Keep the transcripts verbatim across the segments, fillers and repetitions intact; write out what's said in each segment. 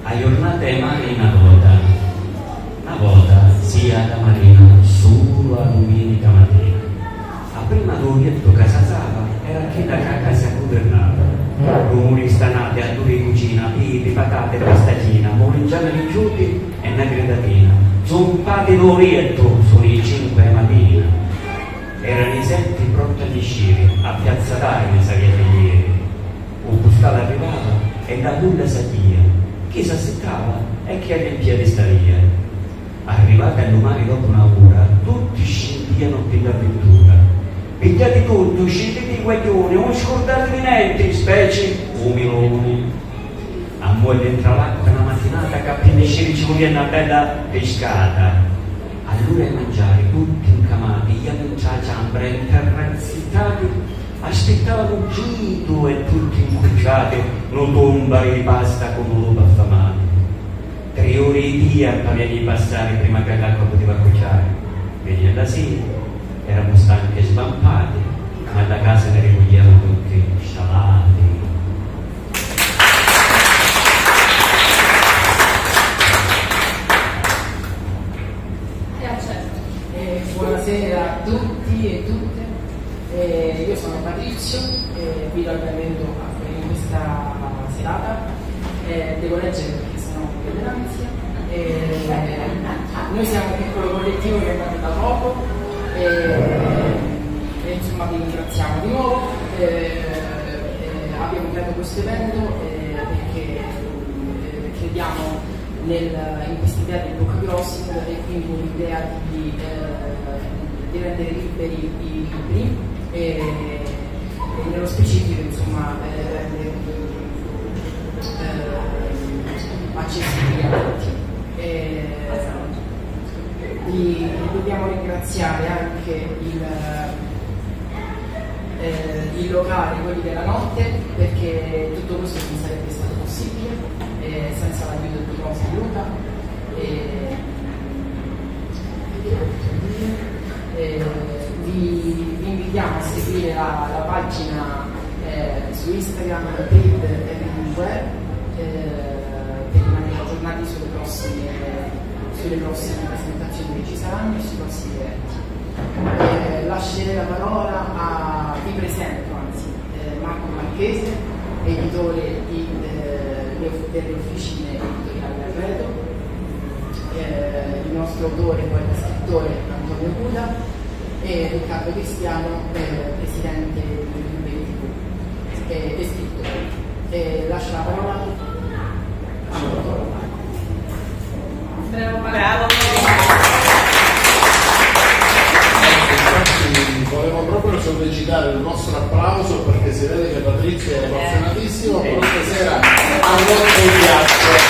a giornata di mare una volta, una volta sia da Marina solo a domenica mattina. A prima d'orietto che s'alzava era che da casa governata. Rumori stanati a due cucina, pipi, patate, pastagina, molingiana di giuti e una gredatina. Zompati d'orietto sono i cinque mattina. Erano i sette pronti agli sciri, a Piazza d'Armi salite ieri. Un postale arrivava e da nulla satia. Chi si assettava e chi all'impiede staria. Arrivati a domani dopo una ora, tutti scendiano per l'avventura. Pigliati tutto, scendete i guaglioni, non scordatevi niente, specie umiloni. A moglie entra l'acqua una mattinata che appena sceri ci voleva una bella pescata. Allora a mangiare tutti incamati, gli amici a ciambra, interrazzitati, aspettavano gito e tutti incurciati, non tomba di pasta con un lupo affamato. Tre ore di dia per di passare prima che l'acqua poteva cuociare. Veniva da sera, erano stanchi e svampati, ma da casa ne ricoglievano tutti scialati. Eh, buonasera a tutti e tutte, eh, io sono Patrizio, eh, vi do il benvenuto in questa serata, eh, devo leggere perché sennò mi viene l'ansia. Eh, noi siamo un piccolo collettivo che è nato da poco e, e insomma vi ringraziamo di nuovo. Eh, eh, abbiamo creato questo evento eh, perché eh, crediamo nel, in questa idea del book crossing e quindi l'idea di, eh, di rendere liberi i libri e, e nello specifico insomma eh, rendere eh, accessibili a tutti. Eh, vi dobbiamo ringraziare anche il, eh, il locale, quelli della notte, perché tutto questo non sarebbe stato possibile eh, senza l'aiuto di Rosa e Luca. Eh, eh, vi, vi invitiamo a seguire la, la pagina eh, su Instagram, Paid Everywhere, eh, per rimanere aggiornati sulle prossime, sulle prossime presentazioni che ci saranno e sui prossimi eventi. Eh, lascerei la parola a, vi presento anzi, eh, Marco Marchese, editore di, eh, delle officine editoriali Arredo, eh, il nostro autore, poeta scrittore Antonio Buda e Riccardo Cristiano, eh, presidente di Liberi tivù e, e scrittore. Eh, lascio la parola a Antonio. Bravo, bravo. Infatti volevo proprio sollecitare il vostro applauso perché si vede che Patrizio è emozionatissimo, però stasera ha molto il ghiaccio.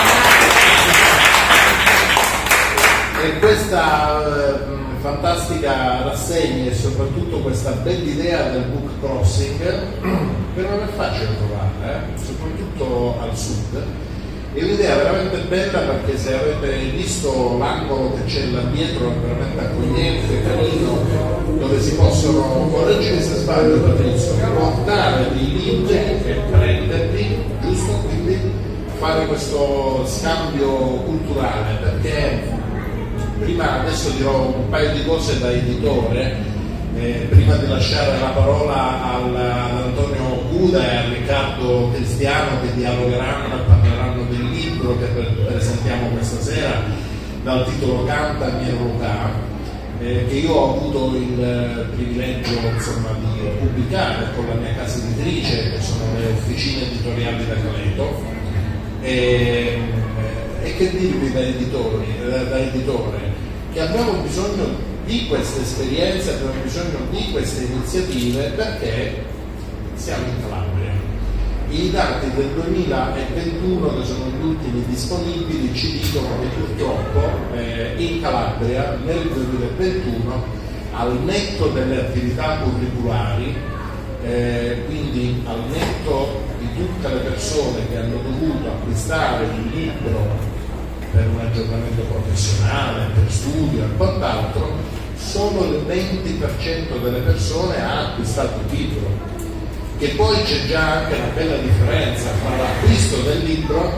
E questa eh, fantastica rassegna e soprattutto questa bella idea del book crossing che non è facile trovare, eh? Soprattutto al sud. È un'idea veramente bella perché se avete visto l'angolo che c'è là dietro è veramente accogliente, carino, dove si possono, correggimi se sbaglio Patrizio, portare dei libri e prenderli, giusto? Quindi fare questo scambio culturale, perché prima adesso dirò un paio di cose da editore, eh, prima di lasciare la parola al, ad Antonio Buda e a Riccardo Cristiano che dialogheranno e parleranno del libro che presentiamo questa sera dal titolo Canta Miero Luca, eh, che io ho avuto il privilegio insomma, di pubblicare con la mia casa editrice, che sono le officine editoriali da Caleto, e, e che dirvi da, editori, da editore, che abbiamo bisogno di queste esperienze, abbiamo bisogno di queste iniziative perché siamo in Calabria. I dati del duemilaventuno, che sono gli ultimi disponibili, ci dicono che purtroppo eh, in Calabria nel duemilaventuno, al netto delle attività curriculari, eh, quindi al netto di tutte le persone che hanno dovuto acquistare il libro per un aggiornamento professionale, per studio e quant'altro, solo il venti per cento delle persone ha acquistato il libro. Che poi c'è già anche una bella differenza tra l'acquisto del libro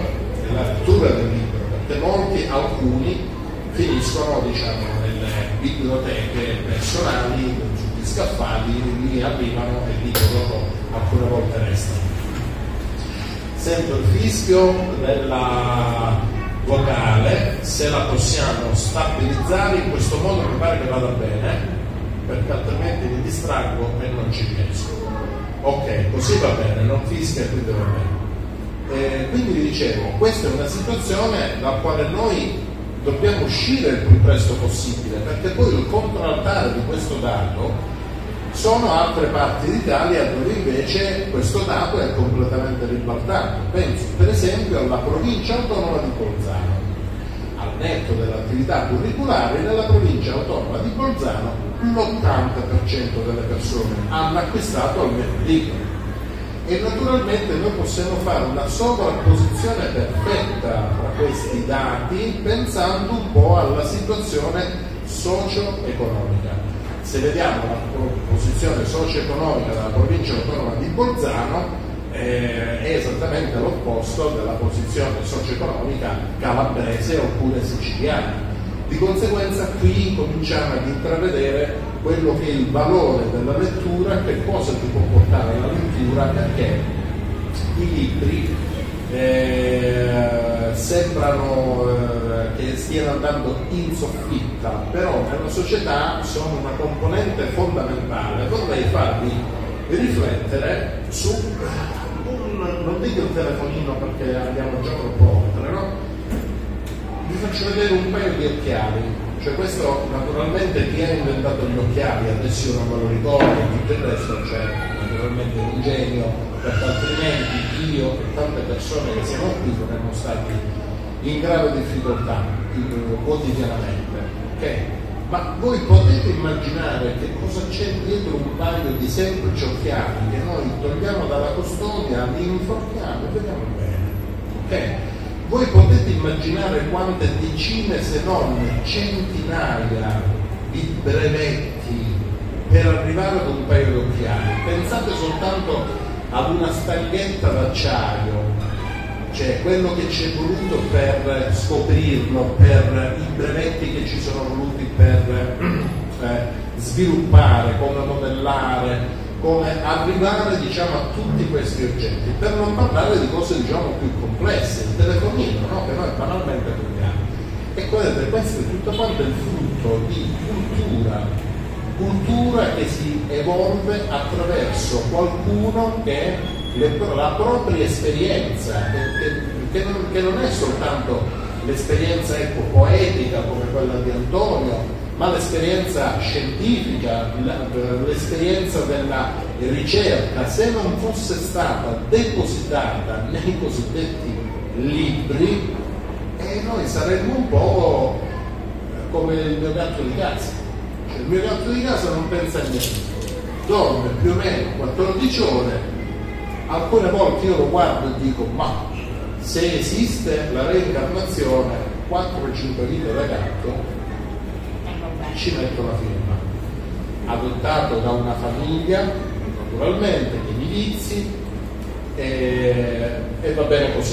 della lettura del libro, perché molti, alcuni, finiscono diciamo nelle biblioteche personali, sugli scaffali, lì arrivano e lì loro alcune volte restano. Sento il fischio della vocale, se la possiamo stabilizzare in questo modo mi pare che vada bene, perché altrimenti mi distraggo e non ci riesco. Ok, così va bene, non fischia e quindi va bene. Eh, quindi vi dicevo, questa è una situazione dalla quale noi dobbiamo uscire il più presto possibile, perché poi il contraltare di questo dato sono altre parti d'Italia dove invece questo dato è completamente ribaltato. Penso per esempio alla provincia autonoma di Bolzano. Al netto dell'attività curriculare, nella provincia autonoma di Bolzano l'ottanta per cento delle persone hanno acquistato almeno un libro. E naturalmente noi possiamo fare una sovrapposizione perfetta tra questi dati pensando un po' alla situazione socio-economica. Se vediamo la posizione socio-economica della provincia autonoma di Bolzano eh, è esattamente l'opposto della posizione socio-economica calabrese oppure siciliana. Di conseguenza qui cominciamo ad intravedere quello che è il valore della lettura, che cosa ti può portare alla lettura, perché i libri eh, sembrano eh, che stiano andando in soffitta, però nella società sono una componente fondamentale. Vorrei farvi riflettere su un, non dico il telefonino perché andiamo già troppo oltre, no? Vi faccio vedere un paio di occhiali. Cioè questo naturalmente chi ha inventato gli occhiali, adesso io non me lo ricordo, tutto il resto c'è naturalmente un genio, perché altrimenti io e tante persone che siamo qui saremmo stati in grave difficoltà quotidianamente. Okay? Ma voi potete immaginare che cosa c'è dietro un paio di semplici occhiali che noi togliamo dalla custodia, li inforchiamo e vediamo bene. Okay? Voi potete immaginare quante decine se non centinaia di brevetti per arrivare ad un paio di occhiali. Pensate soltanto ad una stanghetta d'acciaio, cioè quello che ci è voluto per scoprirlo, per i brevetti che ci sono voluti per eh, sviluppare, come modellare, come arrivare diciamo a tutti questi oggetti, per non parlare di cose diciamo più complesse, il telefonino, no? Che noi banalmente prendiamo. E guardate, questo è tutto quanto il frutto di cultura, cultura che si evolve attraverso qualcuno che le, la propria esperienza, che, che, non, che non è soltanto l'esperienza ecco, poetica come quella di Antonio, ma l'esperienza scientifica, l'esperienza della ricerca, se non fosse stata depositata nei cosiddetti libri, eh, noi saremmo un po' come il mio gatto di casa. Cioè, il mio gatto di casa non pensa a niente, dorme più o meno quattordici ore, alcune volte io lo guardo e dico, ma se esiste la reincarnazione, quattro o cinque vite da gatto, ci metto la firma, adottato da una famiglia naturalmente che mi vizi e, e va bene così.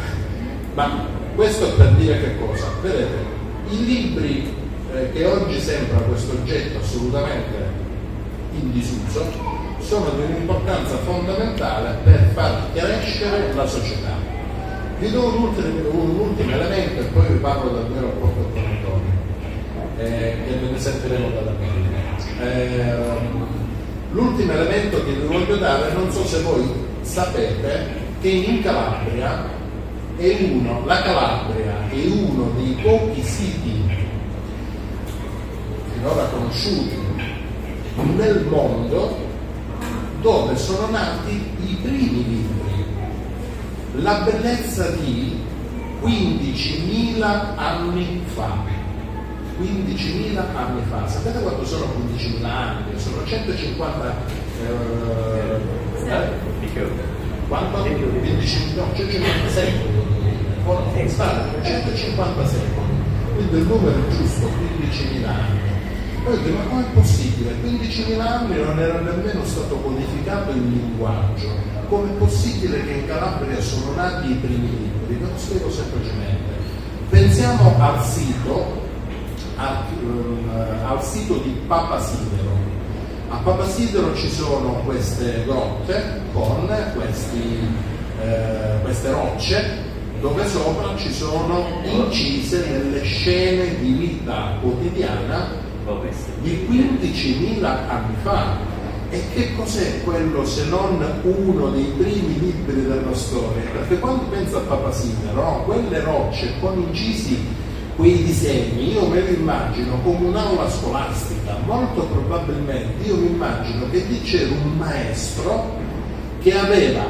Ma questo è per dire che cosa? Vedete, i libri eh, che oggi sembra questo oggetto assolutamente in disuso sono di un'importanza fondamentale per far crescere la società. Vi do un ultimo, un ultimo elemento e poi vi parlo del mio rapporto con Antonio. Eh, che ne sentiremo dalla pelle. Eh, l'ultimo elemento che vi voglio dare, non so se voi sapete che in Calabria è uno, la Calabria è uno dei pochi siti finora conosciuti nel mondo dove sono nati i primi libri. La bellezza di quindicimila anni fa. quindicimila anni fa, sapete quanto sono quindicimila anni? Sono centocinquanta eh, eh? quanto? quindicimila, no, centocinquanta secoli, centocinquanta secoli, quindi il numero è giusto, quindicimila anni. Poi dico, ma com'è possibile? quindicimila anni non era nemmeno stato codificato il linguaggio. Com'è possibile che in Calabria sono nati i primi libri? Ve lo spiego semplicemente. Pensiamo al sito, al, al sito di Papa Sidero. A Papa Sidero ci sono queste grotte con questi, eh, queste rocce dove sopra ci sono incise delle scene di vita quotidiana di quindicimila anni fa. E che cos'è quello se non uno dei primi libri della storia? Perché quando penso a Papa Sidero, no? Quelle rocce con incisi quei disegni, io me li immagino come un'aula scolastica. Molto probabilmente io mi immagino che lì c'era un maestro che aveva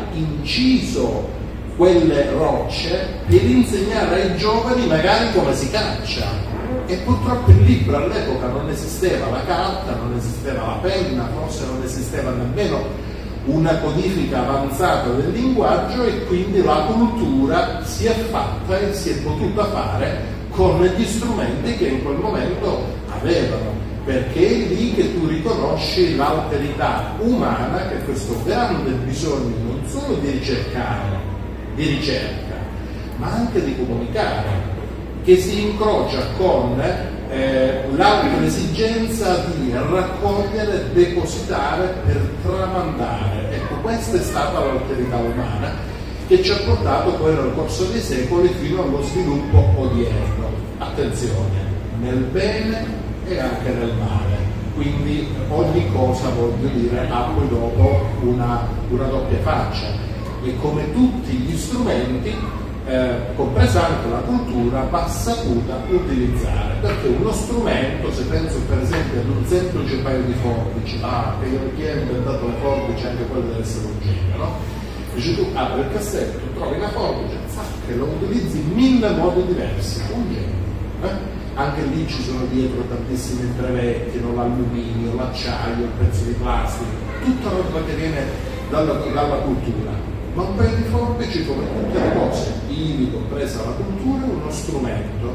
inciso quelle rocce per insegnare ai giovani magari come si caccia. E purtroppo il libro all'epoca non esisteva la carta, non esisteva la penna, forse non esisteva nemmeno una codifica avanzata del linguaggio, e quindi la cultura si è fatta e si è potuta fare con gli strumenti che in quel momento avevano, perché è lì che tu riconosci l'alterità umana, che è questo grande bisogno non solo di ricercare, di ricerca, ma anche di comunicare, che si incrocia con eh, l'esigenza di raccogliere, depositare per tramandare. Ecco, questa è stata l'alterità umana che ci ha portato poi nel corso dei secoli fino allo sviluppo odierno. Attenzione, nel bene e anche nel male. Quindi ogni cosa, voglio dire, ha poi dopo una, una doppia faccia, e come tutti gli strumenti, Eh, compresa anche la cultura, va saputa utilizzare, perché uno strumento, se penso per esempio ad un semplice paio di forbici, ah, che chi ha inventato le forbici, anche quello deve essere un genio, no? Dici tu, apri il cassetto, trovi una forbice, zac, lo utilizzi in mille modi diversi, un genio. Eh? Anche lì ci sono dietro tantissimi brevetti, no? L'alluminio, l'acciaio, il pezzo di plastica, tutta roba che viene dalla, dalla cultura. Ma un paio di forbici, come tutte le cose, ivi compresa la cultura, è uno strumento.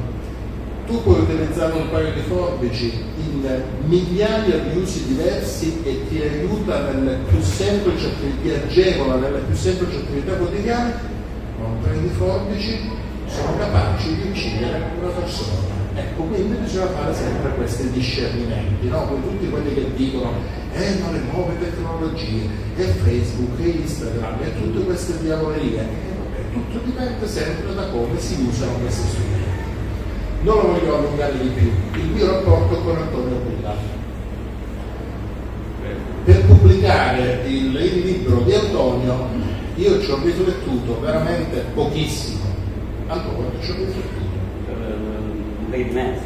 Tu puoi utilizzare un paio di forbici in migliaia di usi diversi e ti aiuta nelle più semplici attività, ti agevola nelle più semplici attività quotidiane, ma un paio di forbici sono capaci di uccidere una persona. Ecco, quindi bisogna fare sempre questi discernimenti, no? Poi tutti quelli che dicono eh ma le nuove tecnologie, e Facebook, e Instagram, e tutte queste diavolerie, eh, tutto dipende sempre da come si usano questi strumenti. Non lo voglio allungare di più. Il mio rapporto con Antonio Buda. Per pubblicare il, il libro di Antonio io ci ho riflettuto veramente pochissimo. Antonio, ci ho riflettuto dei mesi.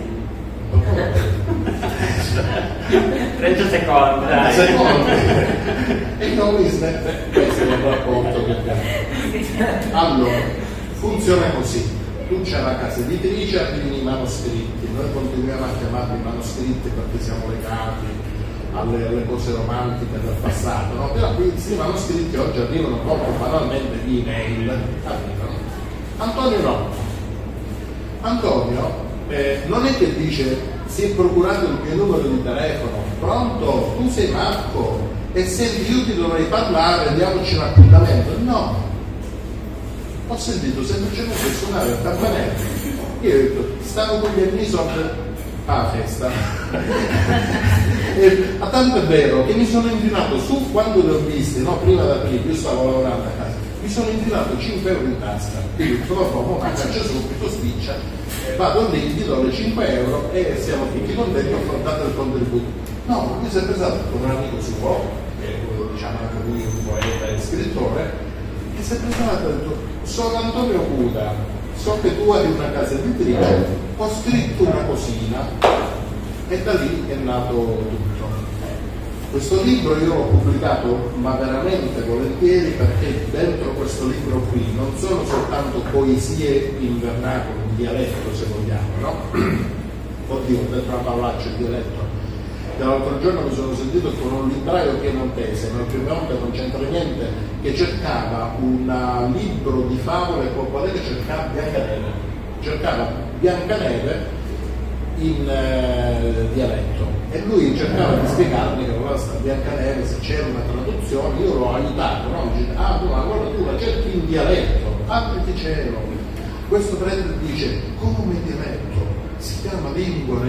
trenta secondi, dai. Secondi. E non mi smette, questo è il rapporto che abbiamo. Allora, funziona così. Tu c'è la casa editrice, arrivano i manoscritti, noi continuiamo a chiamarli manoscritti perché siamo legati alle, alle cose romantiche del passato, no? Però questi manoscritti oggi arrivano proprio banalmente di email, arrivano. Antonio no. Antonio Eh, non è che dice si è procurato il mio numero di telefono, pronto, tu sei Marco e senti io ti dovrei parlare, diamoci un appuntamento. No, ho sentito semplicemente suonare il campanello, io ho detto stavo con gli amici alla festa e, a tanto è vero che mi sono infilato su, quando li ho visti, no, prima da prima, io stavo lavorando a casa, mi sono infilato cinque euro in tasca, quindi dopo ma caccia subito, spiccia, vado lì, gli do le cinque euro e siamo tutti contenti, ho affrontato il contributo. No, mi si è pensato con un amico suo, che è diciamo anche lui un poeta e scrittore, che si è pensato e ha detto sono Antonio Buda, so che tu hai una casa editrice, ho scritto una cosina, e da lì è nato tutto. Questo libro io l'ho pubblicato ma veramente volentieri, perché dentro questo libro qui non sono soltanto poesie in vernacolo, in dialetto se vogliamo, no? Oddio, dentro la parolaccia il dialetto. L'altro giorno mi sono sentito con un libraio piemontese, nel Piemonte non c'entra niente, che cercava un libro di favole con quale cercava Biancaneve. Cercava Biancaneve in eh, dialetto, e lui cercava di spiegarmi che cosa sta Biancaneve, se c'era una traduzione. Io l'ho aiutato, no? Dice, ah tu, ma guarda tu la cerchi in dialetto, apriti cielo. Questo prende e dice, come dialetto? Si chiama lingua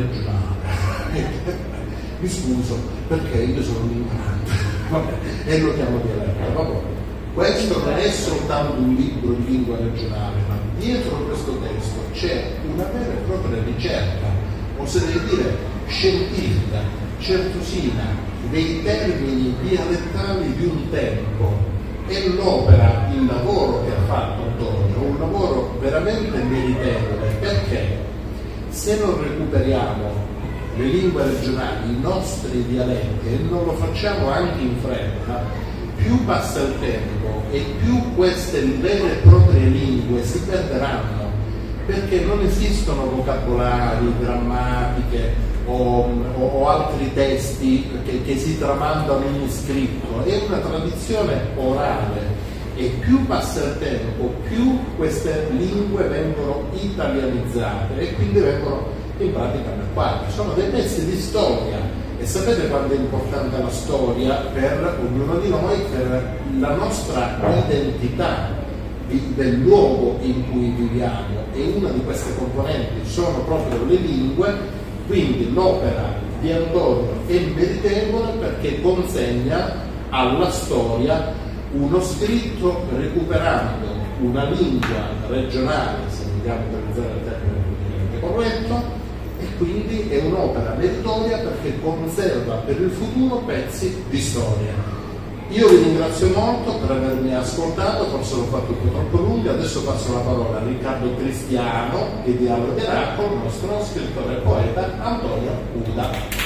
regionale. Mi scuso perché io sono un ignorante. Vabbè, e lo chiamo dialetto. Vabbè. Questo non è soltanto un libro di lingua regionale, ma dietro questo testo c'è una vera e propria ricerca, oserei dire scientifica, certosina, dei termini dialettali di un tempo. E l'opera, il lavoro che ha fatto Antonio, è un lavoro veramente meritevole, perché se non recuperiamo le lingue regionali, i nostri dialetti, e non lo facciamo anche in fretta, più passa il tempo e più queste vere e proprie lingue si perderanno, perché non esistono vocabolari, grammatiche o, o, o altri testi che, che si tramandano in scritto. È una tradizione orale, e più passa il tempo più queste lingue vengono italianizzate e quindi vengono in pratica anacquate. Sono dei pezzi di storia, e sapete quanto è importante la storia per ognuno di noi, per la nostra identità di, del luogo in cui viviamo, e una di queste componenti sono proprio le lingue. Quindi l'opera di Antonio è meritevole perché consegna alla storia uno scritto recuperando una lingua regionale, se vogliamo utilizzare il termine politicamente corretto, e quindi è un'opera meritoria perché conserva per il futuro pezzi di storia. Io vi ringrazio molto per avermi ascoltato, forse l'ho fatto un po' troppo lungo. Adesso passo la parola a Riccardo Cristiano, che dialogherà con il nostro scrittore e poeta Antonio Uda.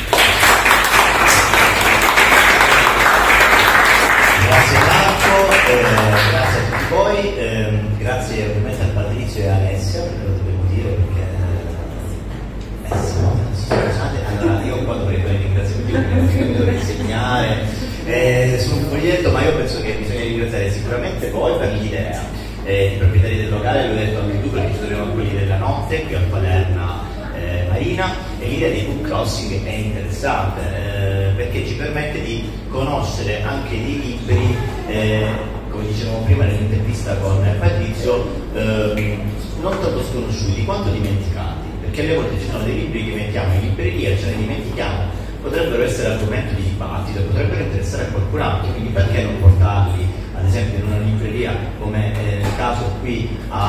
Grazie Marco, eh, grazie a tutti voi, eh, grazie ovviamente al Patrizio e a Alessia, perché lo devo dire, perché eh, eh, sì, no, scusate, allora io qua dovrei fare i ringraziamenti perché mi dovrei insegnare eh, su un foglietto, ma io penso che bisogna ringraziare sicuramente voi per l'idea, eh, i proprietari del locale, l'ho detto anche tu, perché ci troviamo quelli della notte qui a Palerna eh, Marina, e l'idea dei book crossing è interessante eh, perché ci permette di conoscere anche dei libri, eh, come dicevamo prima nell'intervista con Patrizio, eh, non tanto sconosciuti quanto dimenticati, perché alle volte ci sono dei libri che mettiamo in libreria e ce ne dimentichiamo, potrebbero essere argomento di dibattito, potrebbero interessare a qualcun altro, quindi perché non portarli ad esempio in una libreria come eh, nel caso qui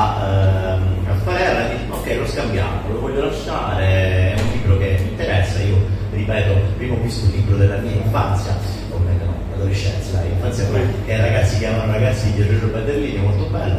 a, ehm, a Palermo, e dici, ok, lo scambiamo, lo voglio lasciare, è un libro che mi interessa. Io ripeto, prima ho visto un libro della mia infanzia, o meglio no, adolescenza, dai, infanzia poi, che ragazzi chiamano ragazzi di Giorgio Battellini, molto bello,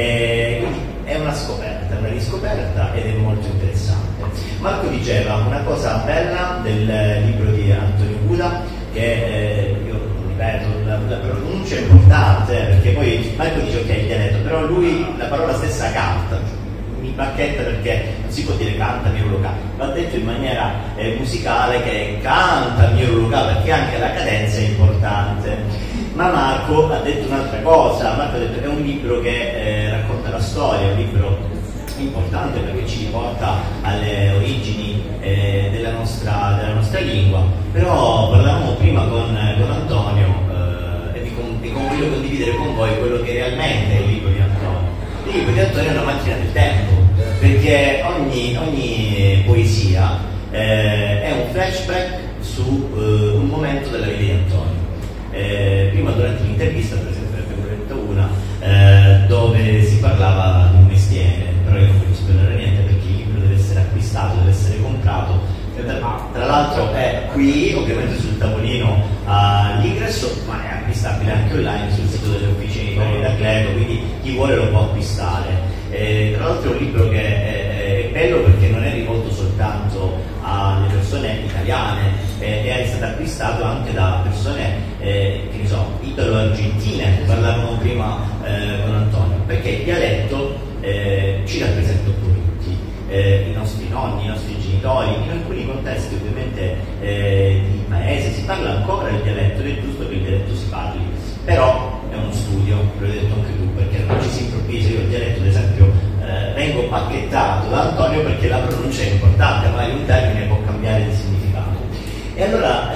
e quindi è una scoperta, una riscoperta, ed è molto interessante. Marco diceva una cosa bella del libro di Antonio Uda, che eh, io ripeto, la, la pronuncia è importante, perché poi Marco dice ok il dialetto, però lui la parola stessa canta, mi bacchetta perché non si può dire canta mio locale, va detto in maniera eh, musicale che canta mio locale, perché anche la cadenza è importante. Ma Marco ha detto un'altra cosa, Marco ha detto che è un libro che eh, racconta la storia, è un libro importante perché ci riporta alle origini eh, della, nostra, della nostra lingua. Però parlavamo prima con, con Antonio eh, e vi, vi voglio condividere con voi quello che realmente è il libro di Antonio. Il libro di Antonio è una macchina del tempo, perché ogni, ogni poesia eh, è un flashback su eh, un momento della vita di Antonio. Eh, prima durante l'intervista, per esempio ne abbiamo detto una eh, dove si parlava di un mestiere, però io non voglio spiegare niente perché il libro deve essere acquistato, deve essere comprato. Tra l'altro è qui ovviamente sul tavolino all'ingresso, ma è acquistabile anche online sul sito delle officine di D'Acleto, quindi chi vuole lo può acquistare. E, tra l'altro è un libro che è, è bello perché non è rivolto soltanto alle persone italiane, eh, è stato acquistato anche da persone eh, che ne so, italo-argentine, parlavamo prima eh, con Antonio, perché il dialetto eh, ci rappresenta un po' tutti, eh, i nostri nonni, i nostri genitori, in alcuni contesti ovviamente eh, di paese si parla ancora il dialetto ed è giusto che il dialetto si parli, però è uno studio, lo hai detto anche tu, perché non ci si improvvisa. Io il dialetto ad esempio eh, vengo pacchettato da Antonio perché la pronuncia è importante, ma in un termine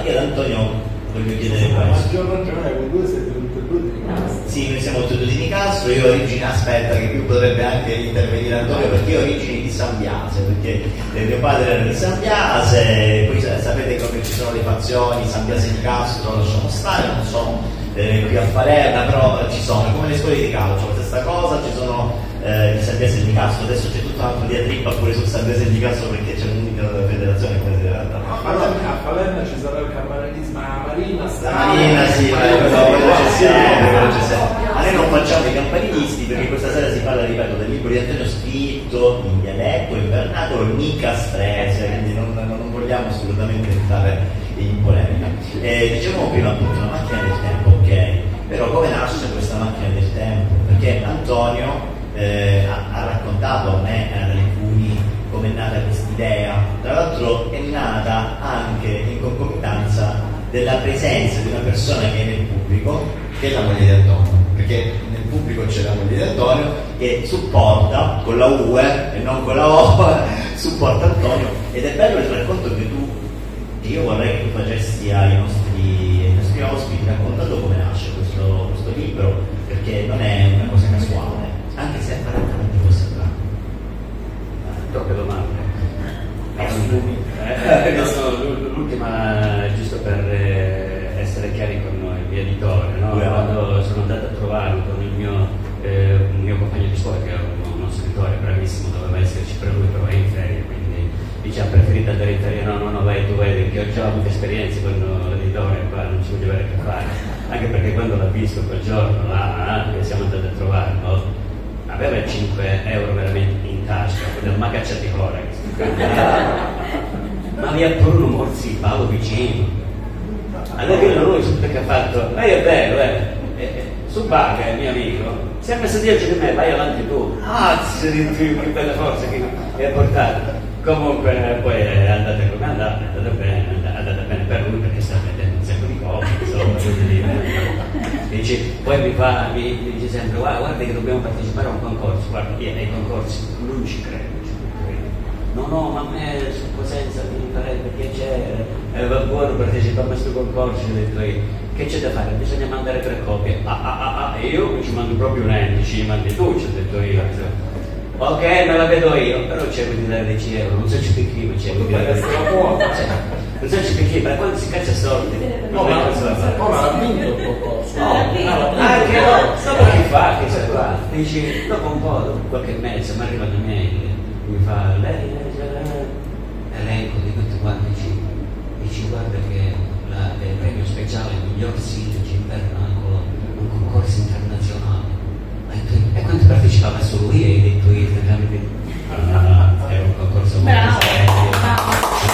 io ad Antonio voglio chiedere A questo. maggior ragione, voi due siete tutti e due di Nicastro. Sì, noi siamo tutti di Nicastro, io ho origine, aspetta che qui potrebbe anche intervenire Antonio, perché io ho origini di San Biase, perché eh, mio padre era di San Biase, poi sapete come ci sono le fazioni, San Biase di Castro, lasciamo stare, non so eh, qui a Palermo, però ci sono, come le scuole di calcio, la stessa cosa, ci sono eh, i San Biase di Castro, adesso c'è tutta un'altra diatriba pure sul San Biase di Castro perché c'è un'unica federazione come si deve A Palermo, a Palermo ci sarà il campanilismo, a Marina sta... La Marina sì, quello c'è sempre, quello c'è sempre. Ma noi non facciamo i campanilisti perché questa sera si parla, ripeto, del libro di Antonio scritto in dialetto, in vernacolo, nicastrese, quindi non, non vogliamo assolutamente entrare in polemica. Eh, dicevamo prima appunto una macchina del tempo, ok, però come nasce questa macchina del tempo? Perché Antonio eh, ha, ha raccontato a me e ad alcuni come è nata questa idea, tra l'altro è nata anche in concomitanza della presenza di una persona che è nel pubblico, che è la moglie di Antonio, perché nel pubblico c'è la moglie di Antonio che supporta con la U e non con la O, supporta Antonio, ed è bello il racconto che tu, che io vorrei che tu facessi ai nostri, ai nostri ospiti, raccontando come nasce questo, questo libro, perché non è una cosa casuale, anche se apparentemente può sembrare. Troppe domande. Eh, no, no, l'ultima, giusto per eh, essere chiari con noi, il mio editore, no? Quando sono andato a trovarlo con il mio, eh, un mio compagno di scuola, che era uno, uno scrittore bravissimo, doveva esserci per lui, però è in ferie, quindi dice ha preferito andare in ferie, no, no, no, vai tu, vedi che ho già avuto esperienze con l'editore, qua non ci voglio avere a che fare, anche perché quando l'ha visto quel giorno, là, che siamo andati a trovarlo, aveva cinque euro veramente in tasca, non mi ha cacciati fuori, ma aveva pure un morsipago vicino. Allora che lui subito che ha fatto, lei è bello, eh, eh, su paga il mio amico, si è messo dietro di me, vai avanti tu, ah, che bella forza che hai portato. Comunque poi è andata come è andata, è andata bene, è andata bene per lui perché sta vedendo un sacco di cose, insomma, dice, poi mi fa, mi, mi dice sempre, guarda, guarda che dobbiamo partecipare a un concorso, guarda, vieni ai concorsi, lui non ci crede, no, no, ma a me su Cosenza mi farebbe piacere, eh, va buono partecipare a questo concorso, ho detto io, che c'è da fare? Bisogna mandare tre copie, ah ah ah, ah, e io ci mando proprio un ente, ci mandi tu, ci ho detto io. Ok, me la vedo io, però cerco di dare dieci euro, non so ci perché, ma cerco di dare non so ci perché, ma quando si caccia soldi, no, ma ha vinto il concorso. No, anche no, dopo che fa, che c'è qua? Dici, dopo un po', dopo qualche mese, mi arriva da me, mi fa, lei, elenco di tutti quanti, dici, dici guarda che la, il premio speciale miglior sindaco invernacolo, un concorso internazionale. E quando partecipava solo io hai detto io ah, era un concorso molto bravo, serio, bravo.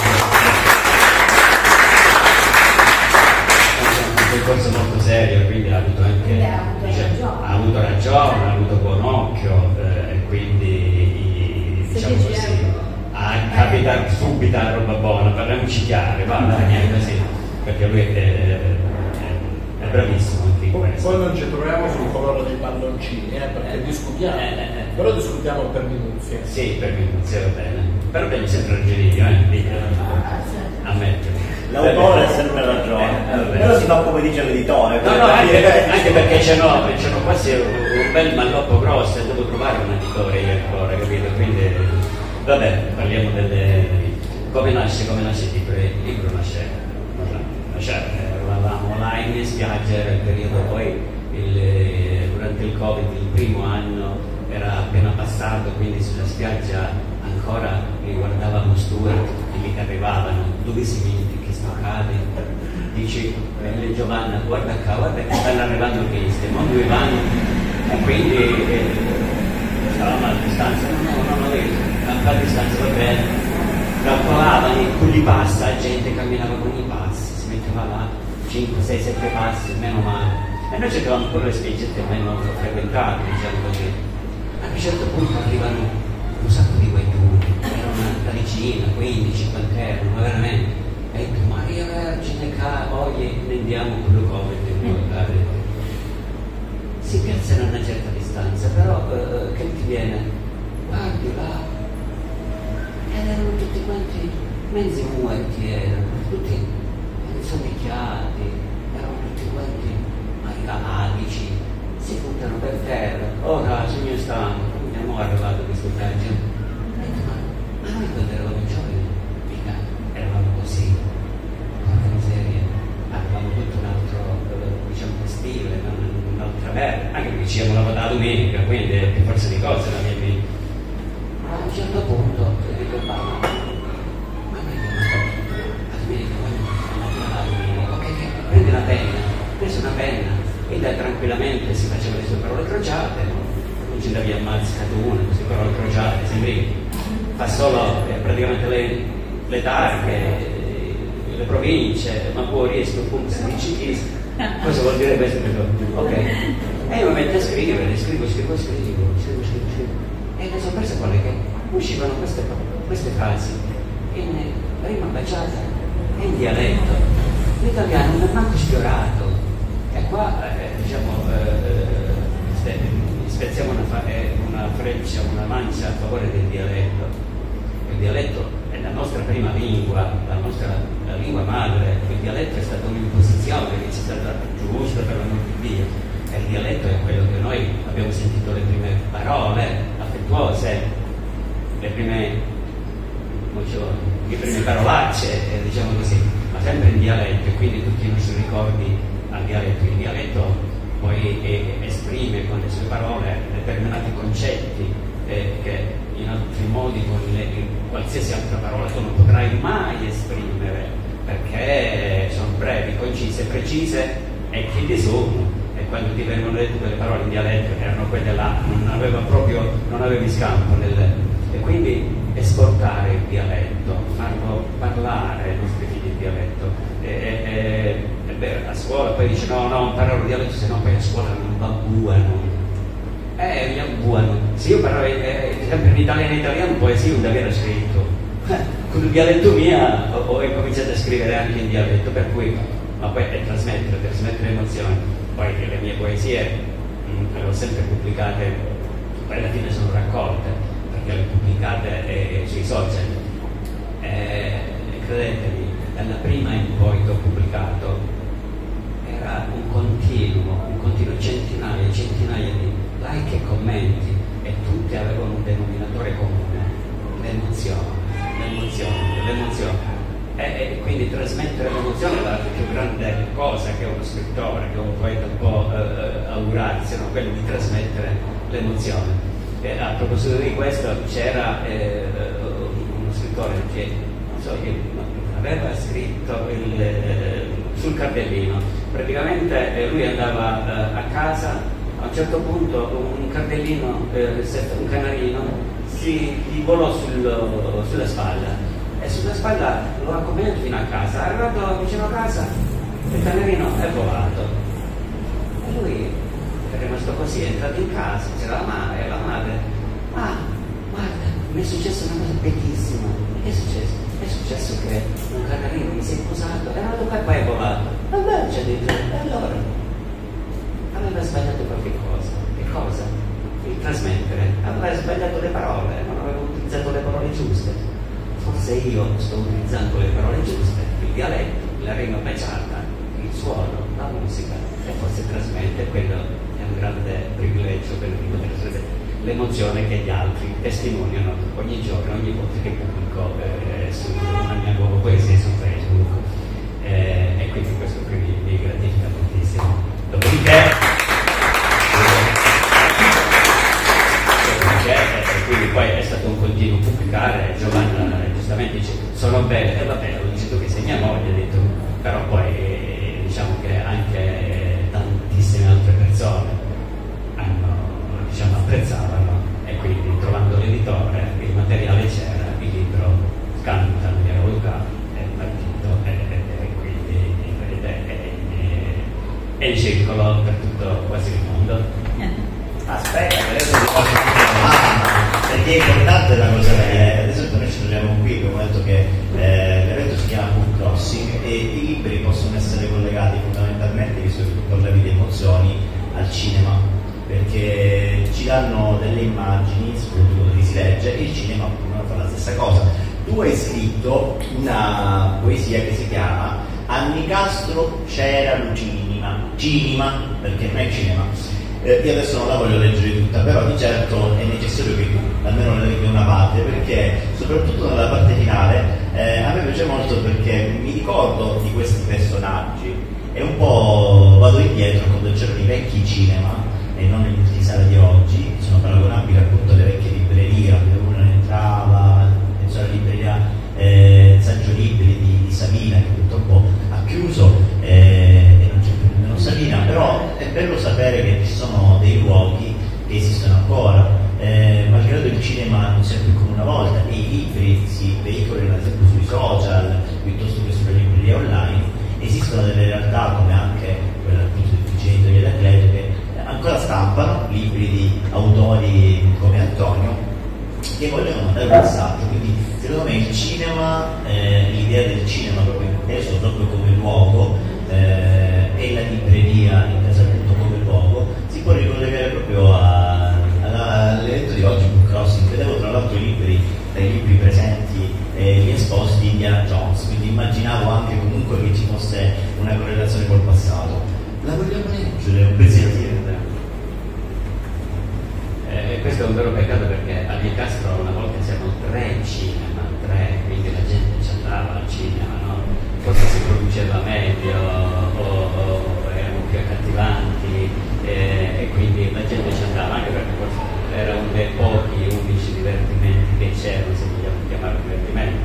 un concorso molto serio, quindi ha avuto anche diciamo, ha avuto ragione, ha avuto buon occhio e eh, quindi diciamo così ha capita subito la roba buona, parliamoci chiaro, va, niente così, perché lui è, è, è bravissimo anche in questo. Poi non ci troviamo sul colore dei palloncini, eh, perché Eh, discutiamo, eh, eh, eh. però discutiamo per minuzie. Sì, per minuzie va bene, però devi sempre ragionare, eh, ditelo, ammettere. L'autore ha sempre ragione, Eh, vabbè. però si fa come dice l'editore. No, no, anche, anche perché c'è no, c'è quasi un, un bel malloppo grosso e devo trovare un editore io ancora, capito? Quindi, vabbè, parliamo delle... come nasce, come nasce il libro? Il libro nasce, nasce eravamo online in spiaggia, era il periodo poi, il, durante il Covid, il primo anno era appena passato, quindi sulla spiaggia ancora riguardavamo Stuart, lì che arrivavano, dove si vede che stoccate, dici, eh, Giovanna, guarda qua, guarda che stanno arrivando queste, non dove vanno, e quindi eh, stavamo a distanza, no, no, no, no, a distanza va bene, calcolavano quelli passa, la gente camminava con i passi, si metteva là, cinque, sei, sette passi, meno male, e noi cercavamo pure le spiaggette meno frequentate, diciamo così, a un certo punto arrivano un sacco di guaiduni, erano una decina, quindici, cinquanta euro, ma veramente, e tu Maria Vergine, poi ne andiamo con le Covid, si piazzano a una certa distanza, però eh, che ti viene? Guardi là, ed erano tutti quanti mezzi muerti, erano tutti sonnecchiati, erano tutti quanti aricamatici, si buttano per terra. Ora ce ne stanno, abbiamo arrivato a questo viaggio. Ma, ma noi quando eravamo giovani, mica eravamo così, porca miseria, avevamo tutto un altro, diciamo, stile, un'altra vera, anche perché ci siamo lavati la domenica, quindi è più forza di cose la mia vita. Ma a un certo punto io dico, ma ma noi la domenica, la domenica, ok, prendi una penna, preso una penna e da tranquillamente si faceva le sue parole crociate, non ci andavi a mazzicato una, queste parole crociate, sembri fa solo eh, praticamente le, le targhe, le province, ma poi riesco appunto a dici cosa vuol dire questo? Ok, e io mi metto a scrivere, scrivo, scrivo, scrivo, scrivo, scrivo, scrivo. E mi sono perso quelle che uscivano queste, queste frasi in rima baciata e in dialetto. L'italiano non è manco sfiorato. E qua, eh, diciamo, eh, spezziamo una, eh, una freccia, una mancia a favore del dialetto. Il dialetto è la nostra prima lingua, la nostra la lingua madre. Il dialetto è stata un'imposizione che ci è stata giusta per l'amor di Dio. E il dialetto è quello che noi abbiamo sentito le prime parole affettuose, le prime, le prime parolacce, eh, diciamo così, ma sempre in dialetto, e quindi tutti i nostri ricordi al dialetto. Il dialetto poi eh, esprime con le sue parole determinati concetti eh, che in altri modi con le, qualsiasi altra parola tu non potrai mai esprimere, perché sono brevi, concise, precise e chi ti sono. E quando ti vengono dette quelle parole in dialetto, che erano quelle là, non aveva proprio, non avevi scampo nel, e quindi esportare il dialetto, farlo parlare ai nostri figli il dialetto. E, e, e, beh, a scuola poi dice no, no, parlo il dialetto, se no poi a scuola non babbuano. Eh, mi abbuano. Se io parlavo eh, sempre in italiano italiano, poesia non aver scritto. Con il dialetto mio ho, ho cominciato a scrivere anche in dialetto, per cui, ma poi è trasmettere, trasmettere emozioni. Poi le mie poesie mh, le ho sempre pubblicate, poi alla fine sono raccolte, perché le ho pubblicate eh, sui social. Eh, credetemi, dalla prima in poi che ho pubblicato era un continuo, un continuo centinaia e centinaia di like e commenti, e tutti avevano un denominatore comune, l'emozione, l'emozione, l'emozione. E, e quindi trasmettere l'emozione è la più grande cosa che uno scrittore, che un poeta può eh, augurarsi, no? Quello di trasmettere l'emozione. E a proposito di questo, c'era eh, uno scrittore che non so, che aveva scritto il, eh, sul cardellino. Praticamente eh, lui andava eh, a casa, a un certo punto un cardellino, eh, un canarino, si gli volò sul, sulla spalla. E sulla spalla lo accompagnato fino a casa, arrivato vicino a casa il canarino è volato e lui è rimasto così, è entrato in casa, c'era la madre e la madre, ah guarda, mi è successo una cosa bellissima. Che è successo? È successo che un canarino mi si è posato, è andato qua e poi è volato. Allora ci ha detto, e allora aveva sbagliato qualche cosa. Che cosa? Il trasmettere, aveva sbagliato le parole, non aveva utilizzato le parole giuste. Forse io sto utilizzando le parole giuste, il dialetto, la rima baciata, il suono, la musica, e forse trasmette, quello è un grande privilegio, quello di poter trasmettere l'emozione che gli altri testimoniano ogni giorno, ogni volta che pubblico eh, su una mia nuova poesia su Facebook. Eh, e quindi questo qui mi, mi gratifica moltissimo. Dopodiché, e quindi poi è stato un continuo pubblicare. Giovanna giustamente dice sono belle, e vabbè, lo dici tu che sei mia moglie, ha detto, però poi eh, diciamo che anche tantissime altre persone hanno, diciamo, apprezzavano, e quindi trovando l'editore il materiale c'era, il libro canta, mi era voluto, è partito e, e, e quindi ed è, è, è in circolo per tutto quasi il mondo. Aspetta, adesso perché è importante la cosa che adesso noi ci troviamo qui, abbiamo detto che eh, l'evento si chiama Book Crossing e i libri possono essere collegati fondamentalmente, visto che tu parlavi di emozioni, al cinema, perché ci danno delle immagini, soprattutto quando li si legge, e il cinema fa la stessa cosa. tu hai scritto una poesia che si chiama A Nicastro c'era Lucinima, cinema, perché non è cinema. Eh, io adesso non la voglio leggere tutta, però di certo è necessario che tu almeno ne leggi una parte, perché soprattutto nella parte finale eh, a me piace molto, perché mi ricordo di questi personaggi e un po' vado indietro quando c'erano i vecchi cinema e non i multisala di oggi, che sono paragonabili appunto alle vecchie librerie dove uno entrava, penso alla libreria eh, Saggio Libri di, di Savina, che purtroppo ha chiuso eh, e non c'è più nemmeno Savina, però è bello sapere che ci sono dei luoghi che esistono ancora, eh, malgrado il cinema non sia più come una volta e i libri si veicolano ad esempio sui social piuttosto che sulle librerie online, esistono delle realtà come anche quella appunto di Genitori e Atleti che ancora stampano libri di autori come Antonio che vogliono mandare un messaggio. Quindi secondo me il cinema, eh, l'idea del cinema proprio inteso proprio come luogo eh, e la libreria intesa appunto come luogo si può ricollegare proprio a, a, all'evento di oggi, Book Crossing. Vedevo tra l'altro i libri, dai libri presenti e gli esposti di Indiana Jones, quindi immaginavo anche comunque che ci fosse una correlazione col passato. La vogliamo leggere un pezzettino? Eh, questo è un vero peccato, perché a Nicastro una volta siamo tre cinema, tre, quindi la gente ci andava al cinema, no? Forse si produceva meglio o, o erano più accattivanti eh, e quindi la gente ci andava, anche perché forse era uno dei pochi unici divertimenti che c'erano, se vogliamo chiamare divertimento.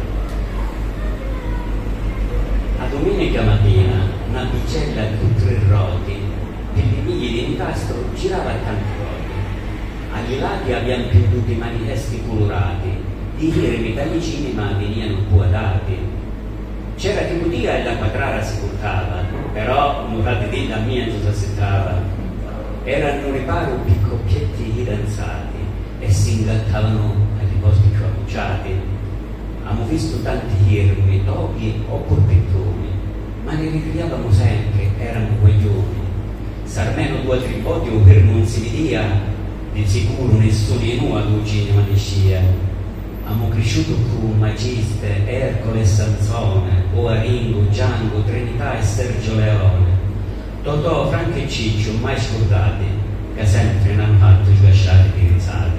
A domenica mattina una bicella con tre roti, Pillimigli di Nicastro girava a tanti roti. Agli lati abbiamo penduti manifesti colorati, i firmi dagli cinema venivano quadrati. C'era chi udia e la quadrara si portava, però murati di da mia non si assettava. Erano riparo piccoppietti fidanzati e si ingattavano ai posti più ammucciati. Abbiamo visto tanti firmi, doghi o porpettoni, ma li ricriavamo sempre, erano guaglioni. S'almeno due tripodi o per non si vedia, di sicuro nessuno di noi ad un cinema di scia. Abbiamo cresciuto con Magiste, Ercole e Sansone, Oaringo, Django, Trinità e Sergio Leone. Totò, Franco e Ciccio, mai scordati, che sempre ne hanno fatto sguasciare di risati.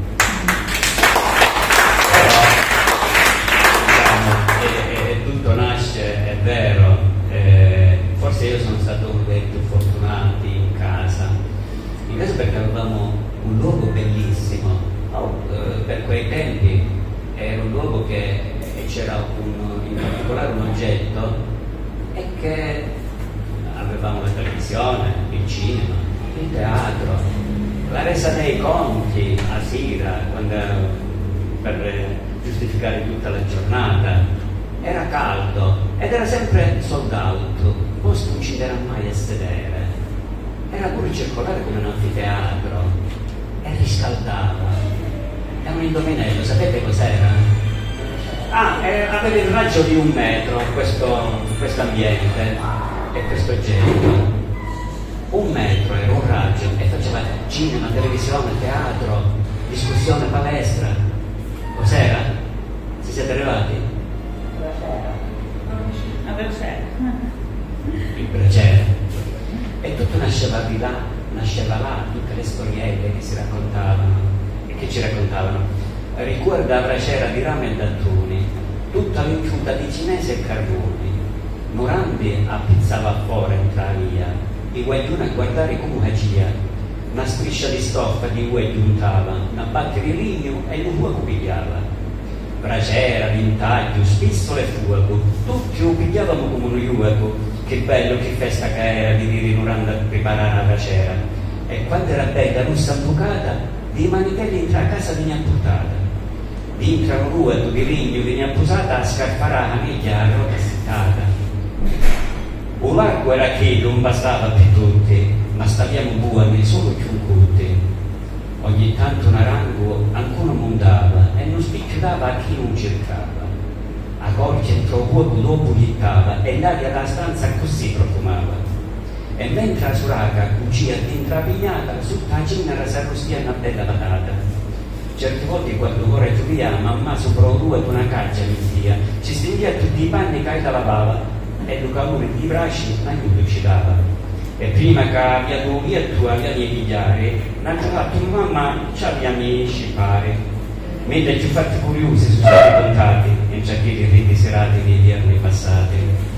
Però, diciamo, e, e tutto nasce, è vero, eh, forse io sono stato uno dei più fortunati in casa. In casa perché avevamo un luogo bellissimo, oh, eh, per quei tempi era un luogo che c'era un, in particolare un oggetto e che avevamo la televisione, il cinema, il teatro, la resa dei conti a sera quando, per giustificare tutta la giornata. Era caldo ed era sempre sold out, il posto non ci era mai a sedere, era pure circolare come un anfiteatro e riscaldava. È un indovinello, sapete cos'era? Ah, eh, aveva il raggio di un metro questo ambiente e questo oggetto. Un metro era un raggio e faceva cinema, televisione, teatro, discussione, palestra. Cos'era? Si siete arrivati? A Vercera. Il braciere. E tutto nasceva di là, nasceva là, tutte le storielle che si raccontavano e che ci raccontavano. Ricorda la Bracera di rame e dattuni, tutta l'inciuta di cinese e carboni. Morandi appizzava fuori in via, i guaglioni a guardare come agia. Una striscia di stoffa di uè giuntava, una bacca di rigno e un fuoco pigliava. Bracera, vintaggio, spizzolo e fuoco, tutti lo pigliavamo come uno juoco. Che bello, che festa che era di dire Morandi a preparare la bracera. E quando era bella, rossa imbucata, di manitelli entra a casa veniva portata. Dintra un ruoto di rigno veniva posata a scarpare la miglia a roba seccata. Un largo era che non bastava per tutti, ma stavamo buoni solo più cuti. Ogni tanto un arango ancora mondava e non spicciolava a chi non cercava. A goccia entrò poco dopo gittava e l'aria della stanza così profumava. E mentre la suraca cucia dentro la pignata, sotto la cena si arrostia una bella patata. certe volte quando ora giochiamo, mamma sopra due ad una caccia mi dia, ci stringia tutti i panni che la lavava e il calore di bracci aiuto ci dava. E prima che abbia tu via tu abbia di pigliare, non ci ha fatto mamma ci abbiamo scippare. Mentre ci fatti curiosi sono stati contati e già che i riti serati nei giorni passati.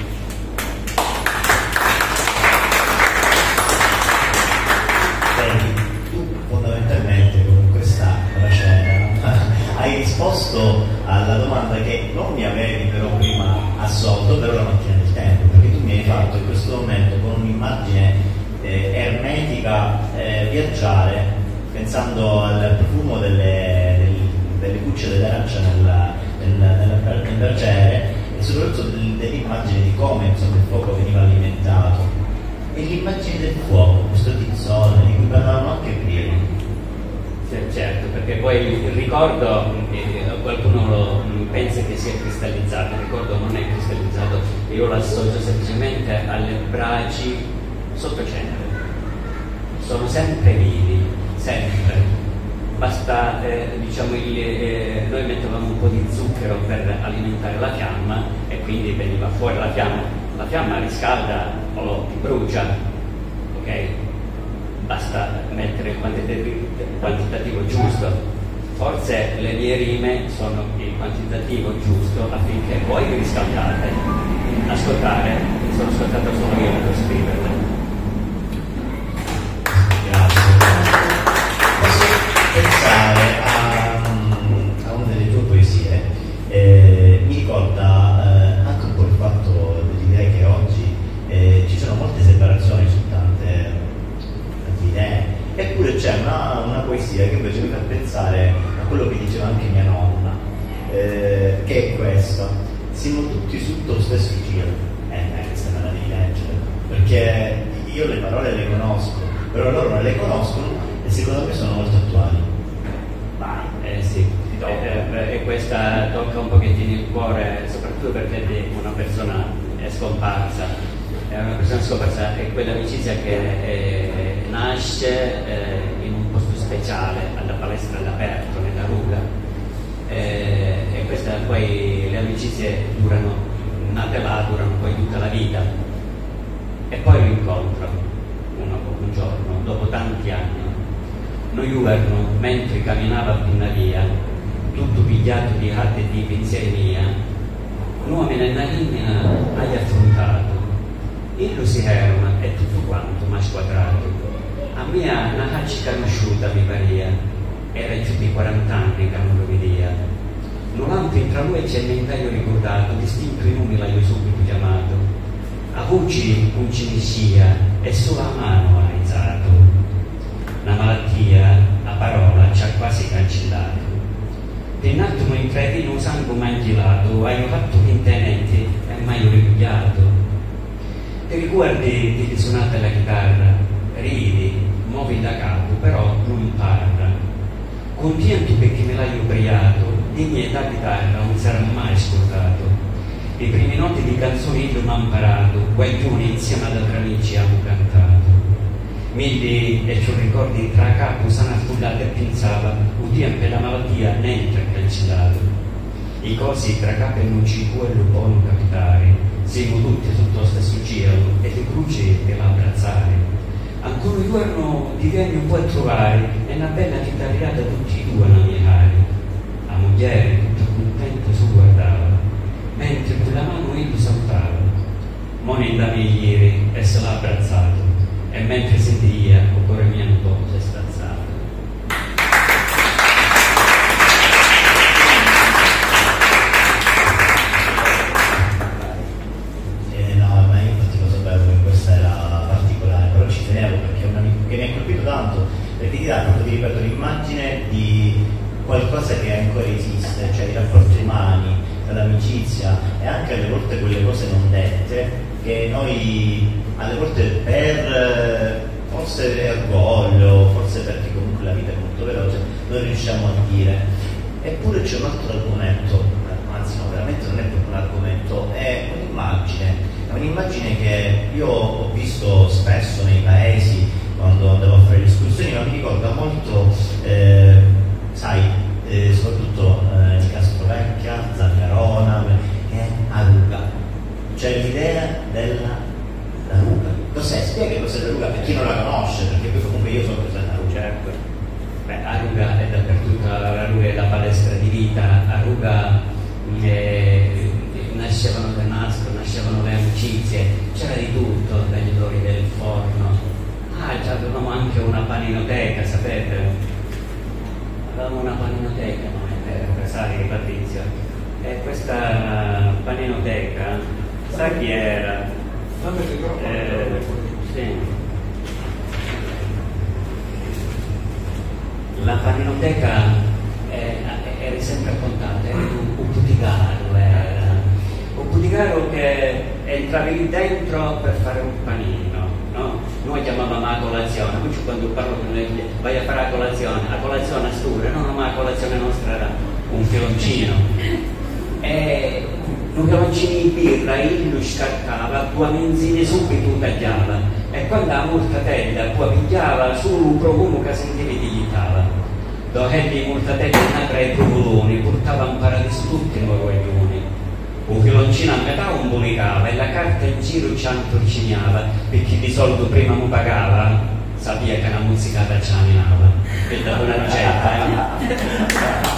Fondamentalmente con questa cena hai risposto alla domanda che non mi avevi però prima assolto, però la macchina del tempo, perché tu mi hai fatto in questo momento con un'immagine eh, ermetica eh, viaggiare pensando al profumo delle, del, delle bucce dell'arancia nella, nel, nel, nel vergere e soprattutto dell'immagine di come insomma, il fuoco veniva alimentato e l'immagine del fuoco, questo tizzone di cui parlavamo anche prima. Certo, perché poi il ricordo, eh, qualcuno lo, pensa che sia cristallizzato, il ricordo non è cristallizzato, io lo associo semplicemente alle braci sotto cenere, sono sempre vivi, sempre, basta, eh, diciamo, il, eh, noi mettevamo un po' di zucchero per alimentare la fiamma e quindi veniva fuori la fiamma, la fiamma riscalda o brucia, ok? Basta mettere il quantitativo, il quantitativo giusto. Forse le mie rime sono il quantitativo giusto affinché voi vi riscaldate. Ascoltare, sono ascoltato solo io per scriverle. Grazie. Posso pensare a, a una delle tue poesie. Eh, mi ricorda eh, anche un po' il fatto dell'idea che oggi eh, ci sono molte separazioni su tante idee, eppure c'è una, una poesia che invece mi fa pensare a quello che diceva anche mia nonna, eh, che è questa: siamo tutti sotto lo stesso giro. Eh, eh, questa me la devi leggere, perché io le parole le conosco, però loro non le conoscono e secondo me sono molto attuali. Vai, eh sì, e eh, eh, questa tocca un pochettino il cuore, soprattutto perché una persona è scomparsa. È una persona scomparsa, è quell'amicizia che eh, nasce eh, in un posto speciale, alla palestra all'aperto, nella ruga. Eh, e questa, poi le amicizie durano, nate là, durano poi tutta la vita. E poi l'incontro, uno, un giorno, dopo tanti anni. Noi uerno, mentre camminava una via, tutto pigliato di arte e di pensieri mia, un uomo nella linea hai affrontato. Illo si erma e tutto quanto ma squadrato. A me una faccia conosciuta mi paria, era giù di quarant'anni che non lo vedia. Non anche tra lui c'è il mentaio ricordato, distinto in nome l'ho subito chiamato. A voci un ciniscia e solo a mano ha alzato. La malattia, a parola, ci ha quasi cancellato. Per un attimo in credi un sangue mangilato, hai fatto l'intenente e mai ripigliato. Ti ricordi di suonare la chitarra, ridi, muovi da capo, però non parla. Contento perché me l'hai ubriato, di mia età chitarra non sarà mai ascoltato. I primi notti di canzoni io mi ho imparato, quel giorno insieme ad altri amici abbiamo cantato. Milli e ci ricordi tra capo, sana affullata e pensava, udia per la malattia, niente è cancellato. I cosi tra capo e non ci può buono capitare. Siamo tutti sotto lo stesso giro e le croci per l'abbrazzare. Ancora un giorno ti vieni un po' a trovare e una bella chitarriata tutti e due nella mia cari. La moglie tutta contenta si guardava, mentre con la mano io saltava. Moni da ieri e se l'ha abbrazzato, e mentre sentia il cuore mio un po' si è stazzato. Che mi ha colpito tanto perché ti dà, proprio, ti ripeto, l'immagine di qualcosa che ancora esiste, cioè i rapporti umani, l'amicizia e anche alle volte quelle cose non dette che noi alle volte per forse orgoglio, forse perché comunque la vita è molto veloce, non riusciamo a dire. Eppure c'è un altro argomento, anzi no, veramente non è proprio un argomento, è un'immagine, è un'immagine che io ho visto spesso nei paesi quando andavo a fare le escursioni, ma mi ricorda molto, eh, sai, c'è l'idea della la ruga. Cos'è? Spiega cos'è la ruga per chi non la conosce, perché poi comunque io sono presente a ruga. Certo. Beh, a ruga è dappertutto, la ruga è la palestra di vita, a ruga eh, nascevano le nascite, nascevano le amicizie, c'era di tutto, dagli odori del forno. Ah, avevamo anche una paninoteca, sapete? Avevamo una paninoteca, non è vero, Casari, Patrizio. E questa paninoteca, sa chi era? Eh, sì. La paninoteca eh, era sempre raccontata, era un, un putigaro, era un putigaro che entravi lì dentro per fare un panino, no? Noi chiamavamo a colazione, poi quando parlo con lei vai a fare la colazione, a colazione a Sture, no, no, ma la colazione nostra era un filoncino. E un filoncino di birra, il scartava, due menzine subito tagliava, e quando la mortadella poi pigliava sul profumo che sentivi ti ghittava. Dove di mortadella tra i provoloni portava in paradiso tutti i loro coglioni. Un filoncino a metà un bulicava e la carta in giro ci antorcignava, perché di solito prima mi pagava, sapeva che la musicata ci animava. E da una ricetta, eh?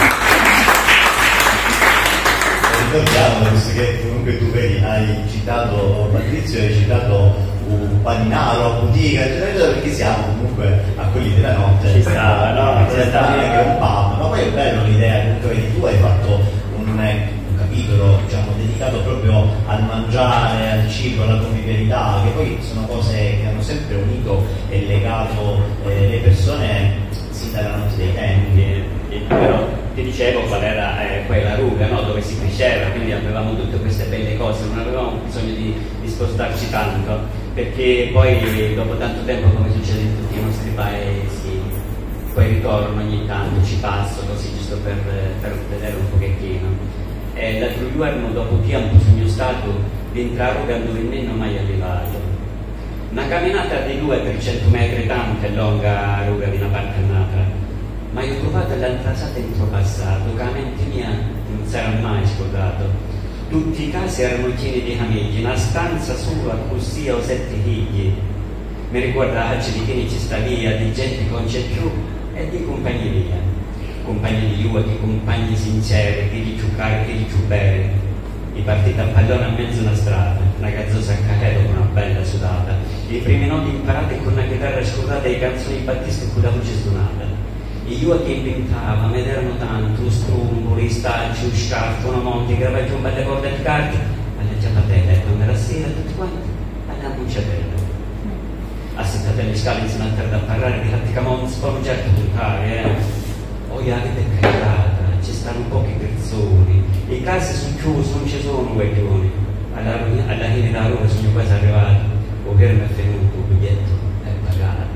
Ricordiamo, visto che comunque tu vedi, hai citato Patrizio, hai citato un paninaro, boutique, eccetera, perché siamo comunque a quelli della notte. Ci stava, no? Ci stava anche un pub, ma poi è bello l'idea, comunque vedi, tu hai fatto un, un capitolo, diciamo, dedicato proprio al mangiare, al cibo, alla convivialità, che poi sono cose che hanno sempre unito e legato eh, le persone sin dalla notte dei tempi. Però ti dicevo qual era eh, quella ruga, no? Dove si cresceva, quindi avevamo tutte queste belle cose, non avevamo bisogno di, di spostarci tanto, perché poi dopo tanto tempo, come succede in tutti i nostri paesi, poi ritorno ogni tanto, ci passo così giusto per, per vedere un pochettino. E l'altro giorno, dopo tempo, sono stato dentro a ruga dove nemmeno mai arrivato. Una camminata di due per cento metri, tanto è lunga a ruga di una parte all'altra. Ma io ho trovato l'antrasata dentro passato, che la mente mia non si era mai scordato. Tutti i casi erano pieni di famiglie, una stanza sola così o sette figli. Mi ricordavo di che ci sta via, di gente con c'è più e di compagni via. Compagni di aiuti, compagni sinceri, di più carichi, di più belli. I partiti a pallone a mezzo una strada, una gazzosa a caffè con una bella sudata. I primi noti imparati con una chitarra scordata e le canzoni di Battista con la voce suonata. I io che inventava, me erano tanto, strumboli, stacci, scarto, una monte, gravaggi un belle corde di carte, alle ciabatelle, e quando era sera tutti quanti alla bucciatella. Assettate le scale in sinantere da parlare di Latticamon, sporo certo puntare, eh. Oi avete cagata, ci stanno pochi persone, i case sono chiusi, non ci sono guaglioni. Alla, alla fine della ruota sono quasi arrivato, o che mi è venuto, il biglietto è pagato.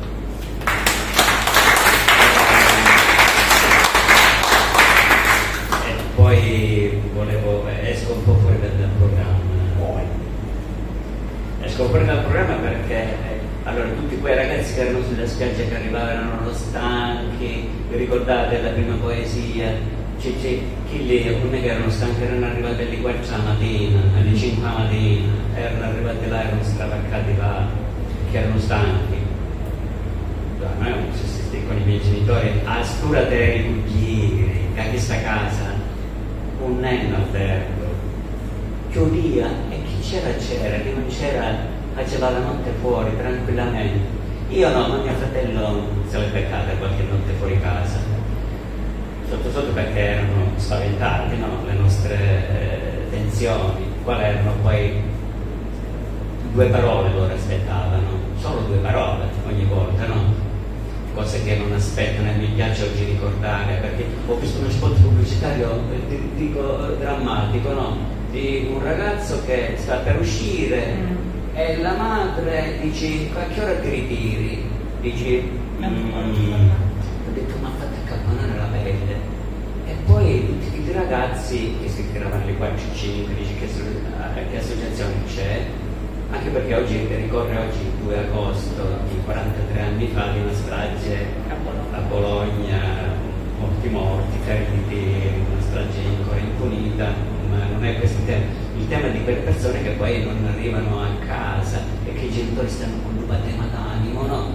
Poi volevo, esco un po' fuori dal, dal programma, esco fuori dal programma perché eh, allora tutti quei ragazzi che erano sulla spiaggia che arrivavano erano stanchi, vi ricordate la prima poesia? C'è, c'è, chi lì, alcuni che erano stanchi erano arrivati alle quattro la mattina, alle cinque la mattina, erano arrivati là, erano stravaccati là, che erano stanchi. Noi non si stati con i miei genitori, a stura dei cugini, a questa casa. Un nenno albergo, chiudia e chi c'era c'era, chi non c'era faceva la notte fuori tranquillamente. Io no, ma mio fratello se l'è beccata qualche notte fuori casa, sotto sotto perché erano spaventati, no? Le nostre eh, tensioni, quali erano poi due parole loro aspettavano, solo due parole ogni volta, no? Cose che non aspettano e mi piace oggi ricordare, perché ho visto uno spot pubblicitario, dico, drammatico, no? Di un ragazzo che sta per uscire mm. e la madre dice: a che ora ti ritiri? Dice: mm. ho detto: ma fate accapponare la pelle. E poi tutti i ragazzi che si tiravano le quattro cinque, dice che, che associazione c'è? Anche perché oggi ricorre oggi il due agosto di quarantatré anni fa di una strage a Bologna, molti morti, feriti, una strage ancora impunita, ma non non è questo il tema, il tema è di quelle persone che poi non arrivano a casa e che i genitori stanno con un tema d'animo, no?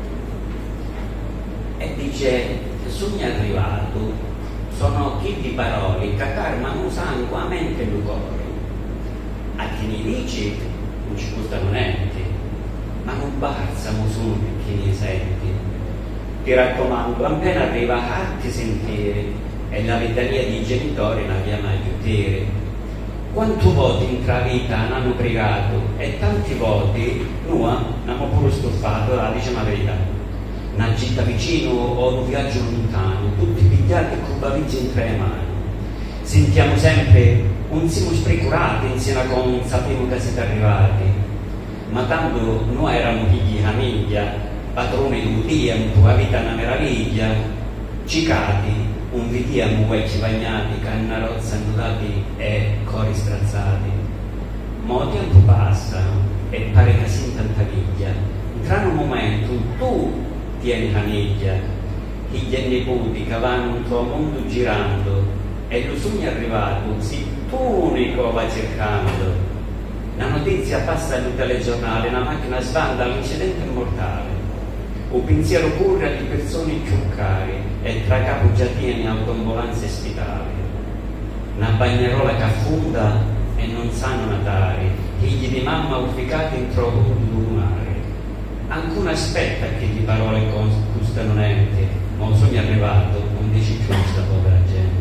E dice, sogno arrivato, sono chi di parole, che carmano sangue a mente e cuore. A chi ne dici non ci costano niente, ma non balsamo sono per chi ne senti. Ti raccomando, appena arriva a ti sentire, e la litania dei genitori la chiama aiutare. Quanti voti in tra vita hanno pregato, e tanti voti noi abbiamo pure stufato, la diciamo la verità. Una città vicino o un viaggio lontano, tutti pigliati con bavizzi in tre mani. Sentiamo sempre, non siamo sprecurati insieme con sapevo che siete arrivati, ma tanto noi eravamo figli di famiglia, padrone di un dia, un po' la vita è una meraviglia, cicati, un vediamo vecchi bagnati, cannarozza annudati e cori strazzati. Ma il tempo passa e pare che si intantaviglia. Tra un momento tu tieni famiglia, figli e nipoti che vanno un tuo mondo girando, e lo sogno è arrivato, sì, tu unico vai cercando. La notizia passa in tutte le giornali, una macchina sbanda all'incidente mortale. Un pensiero corre di persone più cari e tra capo già tieni autoambulanze e ospitali. Una bagnerola che affonda e non sanno natare, figli di mamma ufficati in troppo lunare. Ancora aspetta che di parole costano niente, ma un sogno arrivato, non dici più questa povera gente.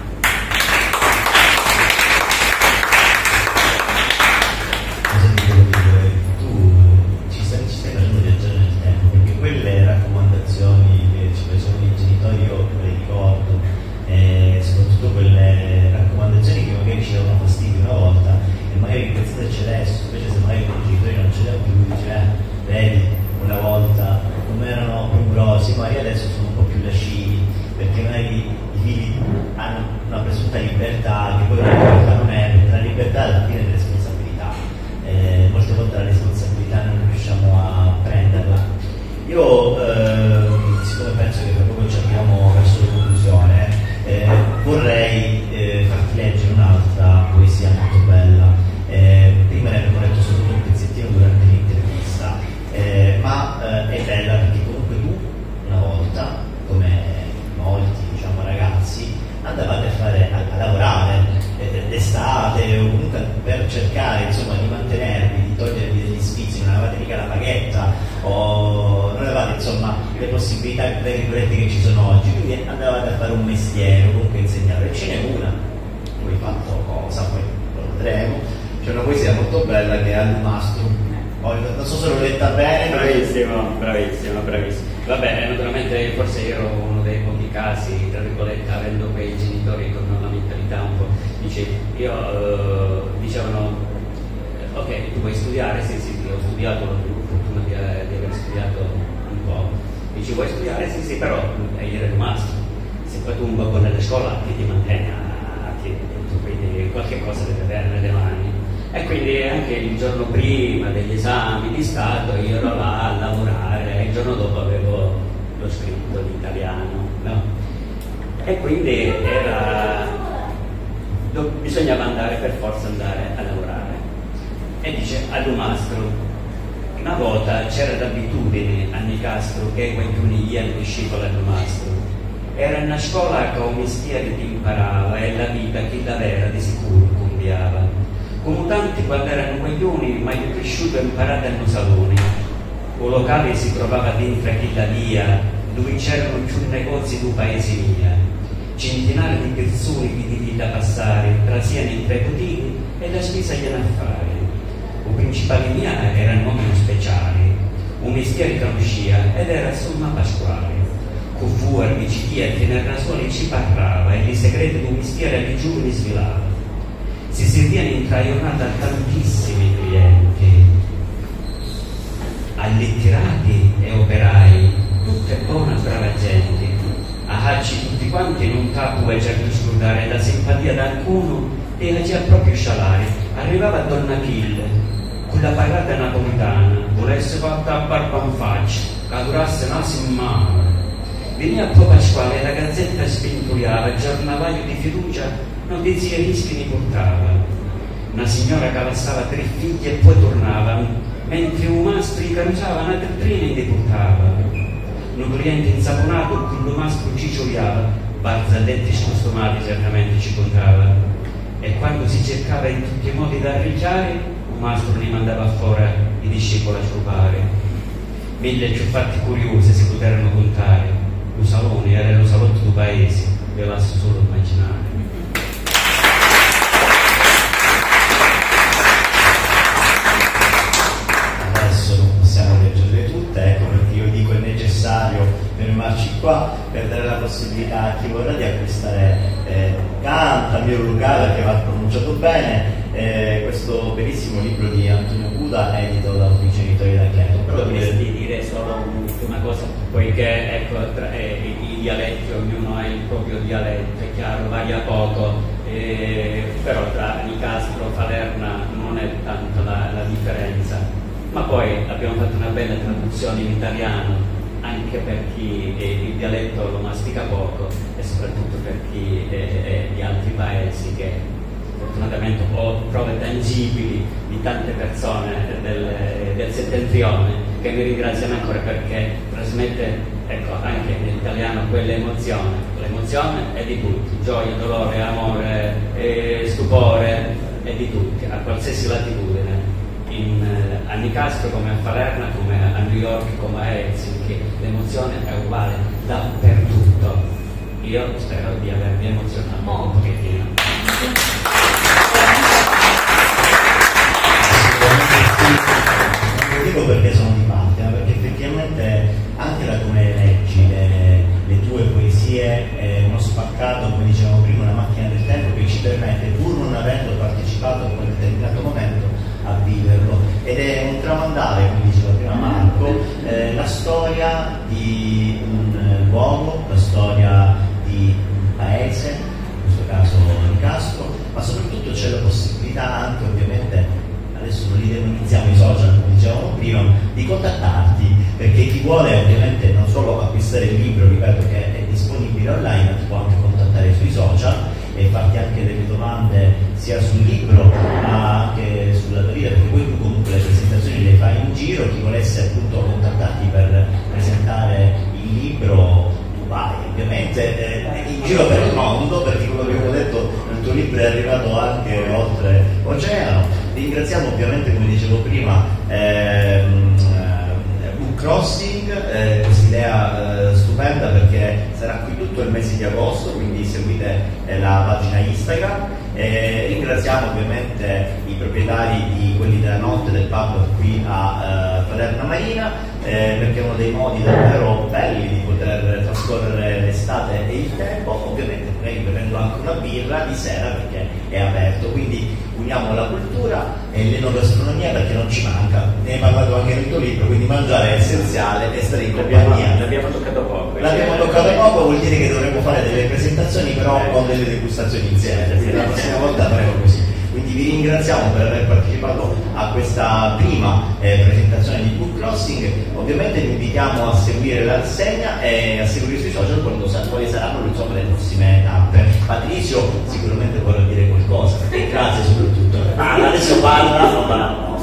Tu ci stai, ci stai facendo viaggiare nel tempo, perché quelle raccomandazioni che ci facevano i genitori io me le ricordo, e soprattutto quelle raccomandazioni che magari ci davano fastidio una volta e magari pensateci adesso, invece se magari i genitori non ce l'hanno più, dice eh, vedi, una volta non erano rumorosi, ma adesso sono un po' più lascivi, perché magari i figli hanno una presunta libertà, che poi una libertà non è, perché la libertà alla fine è responsabilità. Eh, molte volte la responsabilità non riusciamo a prenderla. Io, eh, siccome penso che tra poco ci abbiamo verso la conclusione, eh, vorrei eh, farti leggere un'altra poesia molto bella. Eh, prima ne abbiamo letto solo un pezzettino durante l'intervista, eh, ma eh, è bella perché comunque tu una volta, come molti diciamo ragazzi, andavate a fare a, a lavorare eh, d'estate o comunque per cercare insomma di mantenervi, di togliervi degli sfizi, non avevate mica la paghetta o non avevate insomma le possibilità le virgolette che ci sono oggi, quindi andavate a fare un mestiere o comunque insegnare. E ce n'è una, tu hai fatto cosa, poi lo vedremo. C'è una poesia molto bella che è All'Umastro. Oh, non so se l'ho letta bene. Bravissimo, bravissimo, bravissimo. Va bene, naturalmente forse io ero uno dei pochi casi, tra virgolette, avendo quei genitori con una mentalità un po'. Dice, io eh, dicevano, ok, tu vuoi studiare? Sì, sì, sì, ho studiato, ho avuto fortuna di, di aver studiato un po'. Dici, vuoi studiare? Sì, sì, però e io ero rimasto. Se poi tu un po' nella scuola che ti mantiene a ti, quindi qualche cosa deve avere nelle mani. E quindi anche il giorno prima degli esami di Stato io ero là a lavorare e il giorno dopo avevo lo scritto in italiano, no? E quindi era, do, bisognava andare per forza andare a lavorare. E dice All'Umastro, una volta c'era d'abitudine a Nicastro che qualcuno gli era discepolo All'Umastro. Era una scuola che un mestiere ti imparava e la vita chi la vera di sicuro cambiava. Come tanti quando erano guaglioni, ma io cresciuto e imparato nei saloni. O locale si trovava dentro a chi la via, dove c'erano più negozi di paese mia. Centinaia di persone che di vita passare, tra sia nei tre bottigli e la spesa agli affari. O principale mia era un uomo speciale, un mestiere che conoscia ed era somma pasquale. Con fu erbicidia che nel rasone ci parlava e i segreti di un mestiere agli giovani svelava. Si servivano in giornata tantissimi clienti, allitterati e operai, tutte buone brava gente, a hacci tutti quanti non capo e già più scordare la simpatia da alcuno e a già proprio scialare. Arrivava Donna Kill, con la parlata napolitana, volesse fatta a barba in faccia, che durasse naso in mano. Veniva poi Pasquale, la gazzetta spintuliava, giornavaio di fiducia, notizie rischi ne portava. una signora che avvassava tre figli e poi tornava, mentre un mastro incaruciava una tettrina e deputava. Un cliente insaponato con lo mastro ciccioliava, barzellette costumati certamente ci contava. E quando si cercava in tutti i modi da arricciare, un mastro ne mandava fuori i discepoli a scopare. Mille più fatti curiosi si poterono contare. Lo salone era lo salotto del paese, ve lascio solo immaginare. Adesso non possiamo leggerle tutte, ecco perché io dico è necessario fermarci qua per dare la possibilità a chi vorrà di acquistare eh, Canta, Mio Lucale, che va pronunciato bene, eh, questo bellissimo libro di Antonio Buda edito da Ufficio Editoriale Chiato. Però dovrei di dire solo una cosa, poiché ecco, tra, eh, i dialetti, ognuno ha il proprio dialetto, è chiaro, varia poco, eh, però tra Nicastro e Falerna non è tanto la, la differenza. Ma poi abbiamo fatto una bella traduzione in italiano, anche per chi eh, il dialetto lo mastica poco e soprattutto per chi è, è di altri paesi, che fortunatamente ho prove tangibili di tante persone del, del settentrione che mi ringraziano ancora, perché trasmette, ecco, anche in italiano quell'emozione. L'emozione è di tutti, gioia, dolore, amore, eh, stupore, è di tutti, a qualsiasi latitudine. In, eh, a Nicastro come a Falerna, come a New York, come a Helsinki, l'emozione è uguale dappertutto. Io spero di avervi emozionato un pochettino. Non lo dico perché sono di parte, ma perché effettivamente anche da come leggi le, le tue poesie è uno spaccato, come dicevamo prima, una macchina del tempo che ci permette, pur non avendo partecipato a quel determinato momento, a viverlo, ed è un tramandare, come diceva prima Marco, eh, la storia di un eh, luogo, la storia di un paese, in questo caso Nicastro, ma soprattutto c'è la possibilità anche, ovviamente, adesso non li demonizziamo i social come dicevamo prima, di contattarti, perché chi vuole ovviamente non solo acquistare il libro, ripeto che è disponibile online, ma ti può anche contattare sui social e farti anche delle domande sia sul libro ma anche sulla tua vita, perché poi tu comunque le presentazioni le fai in giro. Chi volesse appunto contattarti per presentare il libro, tu vai ovviamente eh, in giro per il mondo, perché come abbiamo detto il tuo libro è arrivato anche oltre oceano. Ringraziamo ovviamente, come dicevo prima, ehm, Book Crossing, eh, questa idea eh, stupenda, perché sarà qui tutto il mese di agosto, quindi seguite eh, la pagina Instagram. Eh, ringraziamo ovviamente i proprietari di Quelli della Notte, del pub qui a eh, Falerna Marina, eh, perché è uno dei modi davvero belli di poter trascorrere l'estate e il tempo, ovviamente magari bevendo anche una birra di sera perché è aperto, quindi uniamo la cultura e l'enogastronomia perché non ci manca, ne hai parlato anche nel tuo libro, quindi mangiare è essenziale e stare in compagnia. L'abbiamo toccato poco. L'abbiamo toccato poco, vuol dire che dovremmo fare delle presentazioni però con delle degustazioni insieme, quindi la prossima volta faremo così. Quindi vi ringraziamo per aver partecipato a questa prima eh, presentazione di Book Crossing. Ovviamente vi invitiamo a seguire la rassegna e a seguire sui social quando sa quali saranno insomma, le prossime tappe. Patrizio sicuramente vorrà dire qualcosa, e grazie soprattutto. Ah, adesso parla, non parla.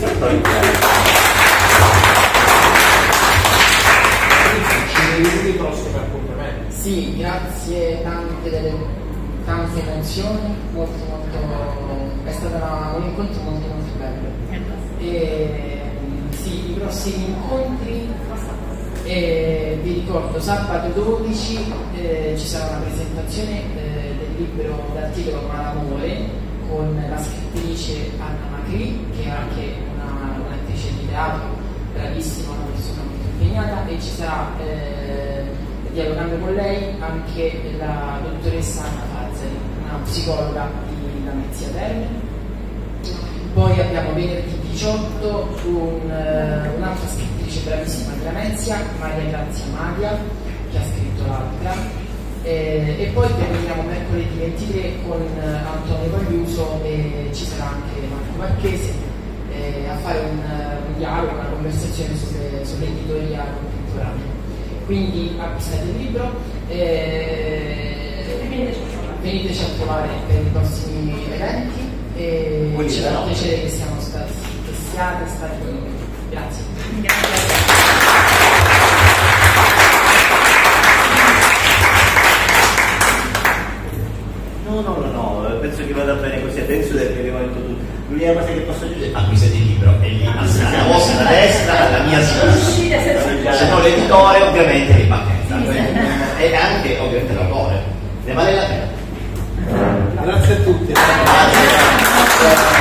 Sì, grazie tante delle tante emozioni, molto molto è stato una, un incontro molto molto bello. E, sì, i prossimi incontri, eh, vi ricordo sabato dodici eh, ci sarà una presentazione eh, del libro dal titolo Malamore con la scrittrice Anna Macri, che è anche una, un'attrice di teatro bravissima, una persona molto impegnata, e ci sarà eh, dialogando con lei anche la dottoressa Anna Fazzari, una psicologa di Lamezia Terme. Poi abbiamo venerdì diciotto un, uh, un'altra scrittrice bravissima di Lamezia, Maria Grazia Maglia, che ha scritto l'altra, eh, e poi terminiamo mercoledì ventitré con uh, Antonio Pagliuso, e ci sarà anche Marco Marchese eh, a fare un, uh, un dialogo, una conversazione sulle, sull'editoria contemporanea. Quindi acquistate il libro, eh, veniteci a trovare per i prossimi eventi. E Quindi, ci fa no. piacere che siamo stati, che siate stati con noi. Grazie. Grazie. No, no, no, no, penso che vada bene così, penso che abbiamo detto tutto. L'unica cosa che posso dire, acquistate il libro, è lì a sinistra, la vostra destra, la mia sinistra. Se no l'editore ovviamente è in bacchetta. E anche ovviamente l'autore. Ne vale la pena. Grazie a tutti. Grazie.